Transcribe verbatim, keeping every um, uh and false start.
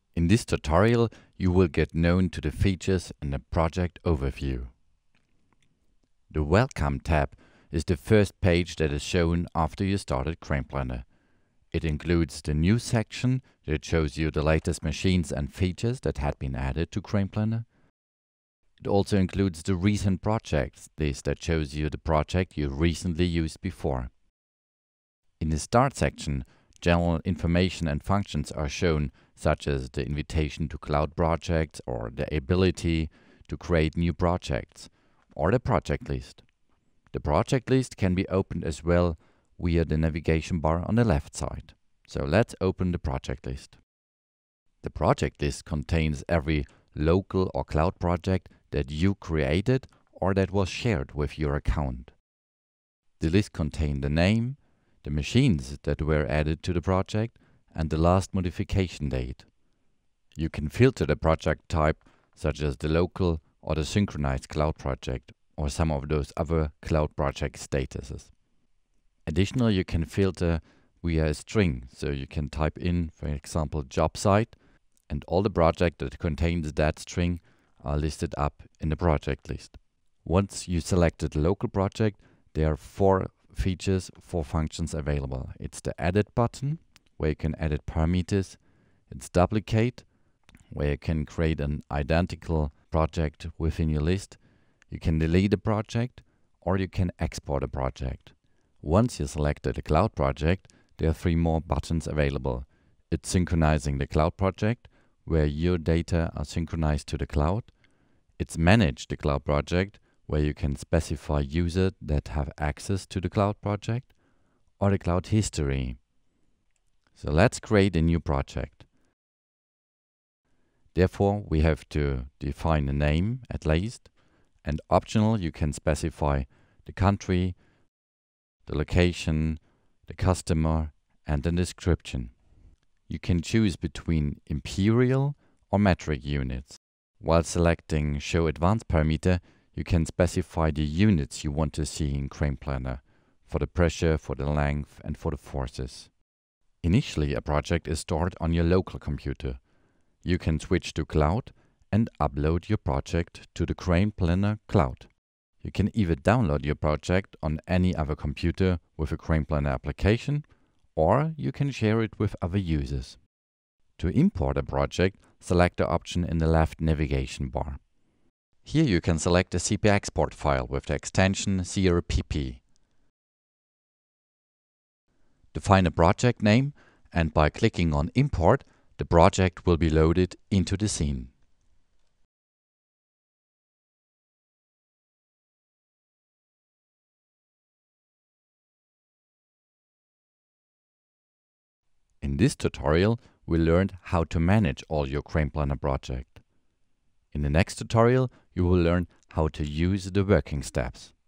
In this tutorial, you will get known to the features in the project overview. The Welcome tab is the first page that is shown after you started Crane Planner. It includes the News section that shows you the latest machines and features that had been added to Crane Planner. It also includes the Recent Projects list that shows you the project you recently used before. In the Start section, general information and functions are shown, such as the invitation to cloud projects or the ability to create new projects, or the project list. The project list can be opened as well via the navigation bar on the left side. So let's open the project list. The project list contains every local or cloud project that you created or that was shared with your account. The list contains the name, the machines that were added to the project, and the last modification date. You can filter the project type, such as the local or the synchronized cloud project, or some of those other cloud project statuses. Additionally, you can filter via a string, so you can type in, for example, job site, and all the projects that contains that string are listed up in the project list. Once you selected the local project, there are four features, four functions available. It's the Edit button, where you can edit parameters. It's Duplicate, where you can create an identical project within your list. You can delete a project, or you can export a project. Once you selected a cloud project, there are three more buttons available. It's Synchronizing the cloud project, where your data are synchronized to the cloud. It's Manage the cloud project, where you can specify users that have access to the cloud project, or the cloud history. So let's create a new project. Therefore, we have to define a name at least, and optional you can specify the country, the location, the customer, and the description. You can choose between imperial or metric units. While selecting Show Advanced Parameter, you can specify the units you want to see in Crane Planner, for the pressure, for the length, and for the forces. Initially, a project is stored on your local computer. You can switch to cloud and upload your project to the Crane Planner cloud. You can either download your project on any other computer with a Crane Planner application, or you can share it with other users. To import a project, select the option in the left navigation bar. Here you can select a C P export file with the extension C R P P. Define a project name, and by clicking on Import, the project will be loaded into the scene. In this tutorial, we learned how to manage all your Crane Planner project. In the next tutorial, you will learn how to use the working steps.